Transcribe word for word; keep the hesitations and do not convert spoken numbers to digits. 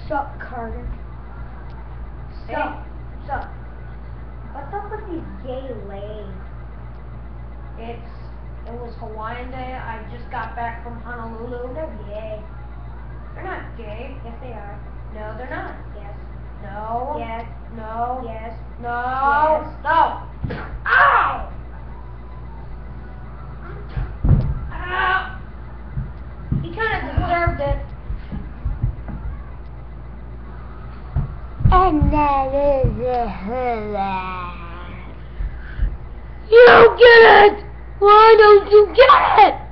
Sup, Carter? Sup? Hey. Sup? What's up with these gay lays? It's it was Hawaiian Day. I just got back from Honolulu. They're gay. They're not gay. Yes, they are. No, they're not. Yes. No. Yes. No. Yes. No. Yes. No. Ow! Ow! He kind of deserved it. And that is it. You get it! Why don't you get it?